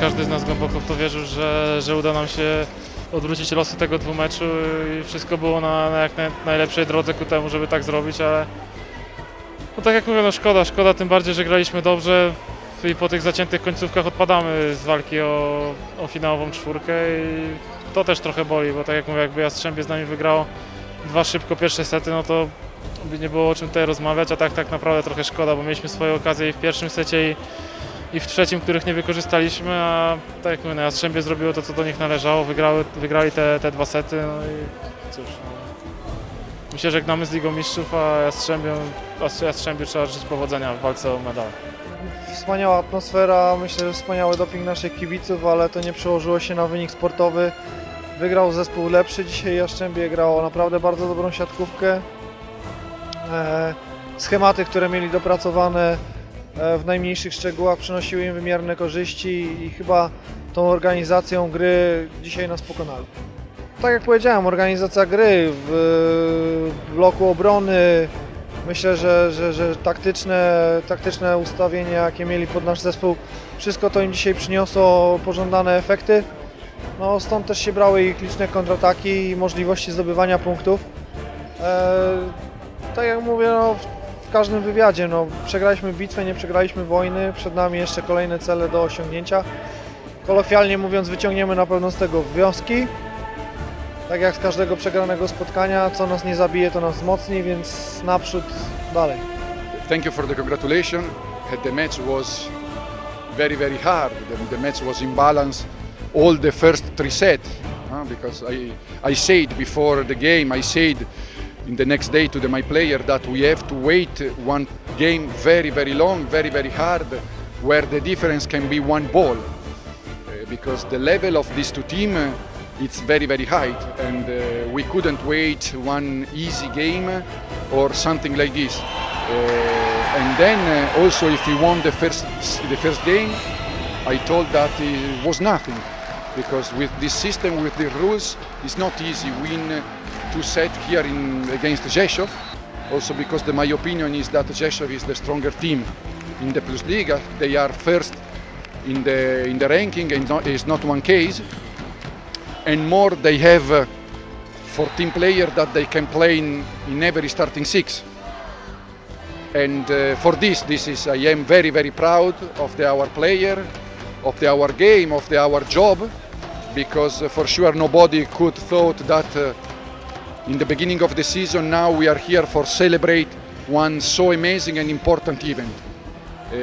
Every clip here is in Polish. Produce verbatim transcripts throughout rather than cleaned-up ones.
każdy z nas głęboko w to wierzył, że, że uda nam się odwrócić losy tego dwumeczu i wszystko było na, na jak najlepszej drodze ku temu, żeby tak zrobić, ale no tak jak mówię, no szkoda, szkoda tym bardziej, że graliśmy dobrze i po tych zaciętych końcówkach odpadamy z walki o, o finałową czwórkę i to też trochę boli, bo tak jak mówię, jakby Jastrzębie z nami wygrało dwa szybko pierwsze sety, no to by nie było o czym tutaj rozmawiać, a tak tak naprawdę trochę szkoda, bo mieliśmy swoje okazje i w pierwszym secie i, i w trzecim, których nie wykorzystaliśmy, a tak jak mówię, no Jastrzębie zrobiło to, co do nich należało, wygrały, wygrali te, te dwa sety, no i cóż, no. My się żegnamy z Ligą Mistrzów, a Jastrzębiu, Jastrzębiu trzeba życzyć powodzenia w walce o medal. Wspaniała atmosfera, myślę, że wspaniały doping naszych kibiców, ale to nie przełożyło się na wynik sportowy. Wygrał zespół lepszy, dzisiaj Jastrzębie grało naprawdę bardzo dobrą siatkówkę. E, schematy, które mieli dopracowane e, w najmniejszych szczegółach, przynosiły im wymierne korzyści i chyba tą organizacją gry dzisiaj nas pokonali. Tak jak powiedziałem, organizacja gry w bloku obrony, myślę, że, że, że taktyczne, taktyczne ustawienie, jakie mieli pod nasz zespół, wszystko to im dzisiaj przyniosło pożądane efekty. No, stąd też się brały ich liczne kontrataki i możliwości zdobywania punktów. E, tak jak mówię, no, w, w każdym wywiadzie, no, przegraliśmy bitwę, nie przegraliśmy wojny, przed nami jeszcze kolejne cele do osiągnięcia. Kolokwialnie mówiąc, wyciągniemy na pewno z tego wnioski. Tak jak z każdego przegranego spotkania, co nas nie zabije, to nas wzmocni, więc naprzód dalej. Thank you for the congratulations. The match was very, very hard. The, the match was in balance all the first three sets. Uh, because I, I said before the game, I said in the next day to the, my player that we have to wait one game very, very long, very, very hard, where the difference can be one ball. Uh, because the level of these two teams, uh, it's very, very high, and uh, we couldn't wait one easy game or something like this. Uh, and then uh, also, if we won the first the first game, I told that it was nothing, because with this system, with the rules, it's not easy win two sets here in against Rzeszów. Also, because the, my opinion is that Rzeszów is the stronger team in the Plus Liga. They are first in the in the ranking, and not, it's not one case. And more, they have uh, fourteen players that they can play in, in every starting six. And uh, for this, this is I am very, very proud of the, our player, of the, our game, of the, our job, because uh, for sure nobody could thought that uh, in the beginning of the season now we are here for celebrate one so amazing and important event. Uh,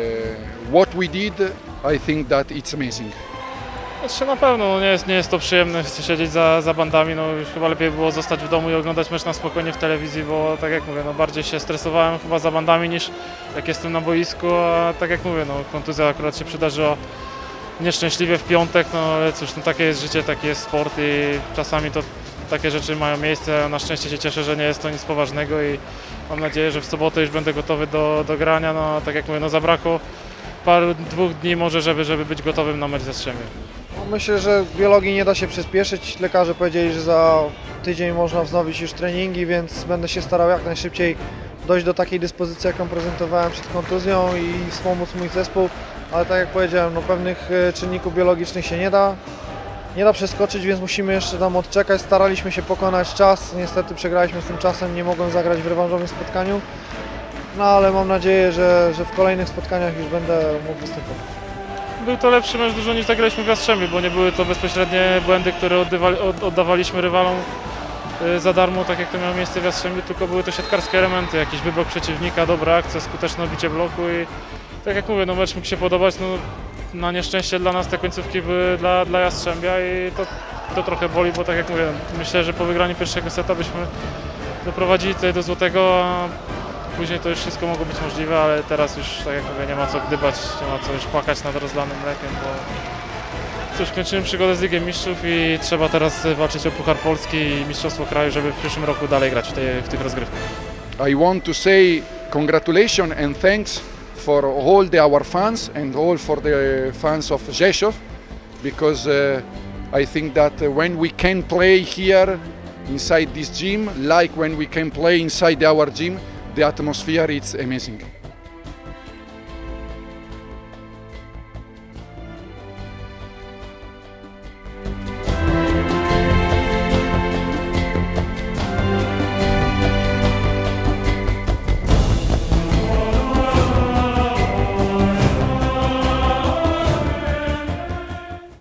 what we did, I think that it's amazing. Znaczy, na pewno no nie, jest, nie jest to przyjemne siedzieć za, za bandami, no już chyba lepiej było zostać w domu i oglądać mecz na spokojnie w telewizji, bo tak jak mówię, no bardziej się stresowałem chyba za bandami niż jak jestem na boisku, a tak jak mówię, no kontuzja akurat się przydarzyła nieszczęśliwie w piątek, no ale cóż, no takie jest życie, taki jest sport i czasami to takie rzeczy mają miejsce, na szczęście się cieszę, że nie jest to nic poważnego i mam nadzieję, że w sobotę już będę gotowy do, do grania, no tak jak mówię, no zabrakło paru, dwóch dni może, żeby, żeby być gotowym na mecz z Jastrzębiem. Myślę, że w biologii nie da się przyspieszyć. Lekarze powiedzieli, że za tydzień można wznowić już treningi, więc będę się starał jak najszybciej dojść do takiej dyspozycji, jaką prezentowałem przed kontuzją i wspomóc mój zespół. Ale tak jak powiedziałem, no, pewnych czynników biologicznych się nie da, nie da przeskoczyć, więc musimy jeszcze tam odczekać. Staraliśmy się pokonać czas, niestety przegraliśmy z tym czasem, nie mogłem zagrać w rewanżowym spotkaniu. No ale mam nadzieję, że, że w kolejnych spotkaniach już będę mógł występować. Był to lepszy mecz dużo niż zagraliśmy w Jastrzębiu, bo nie były to bezpośrednie błędy, które oddawaliśmy rywalom za darmo, tak jak to miało miejsce w Jastrzębiu, tylko były to siatkarskie elementy, jakiś wyblok przeciwnika, dobra akcja, skuteczne bicie bloku i tak jak mówię, no mecz mógł się podobać, no na nieszczęście dla nas te końcówki były dla, dla Jastrzębia i to, to trochę boli, bo tak jak mówię, myślę, że po wygraniu pierwszego seta byśmy doprowadzili tutaj do złotego, a później to już wszystko mogło być możliwe, ale teraz już, tak jak mówię, nie ma co gdybać, nie ma co już płakać nad rozlanym mlekiem, bo cóż, kończymy przygodę z Ligą Mistrzów i trzeba teraz walczyć o Puchar Polski i Mistrzostwo Kraju, żeby w przyszłym roku dalej grać w, tej, w tych rozgrywkach. I want to say congratulations and thanks for all the, our fans and all for the fans of Rzeszów, because uh, I think that when we can play here inside this gym, like when we can play inside our gym, the atmosphere is amazing.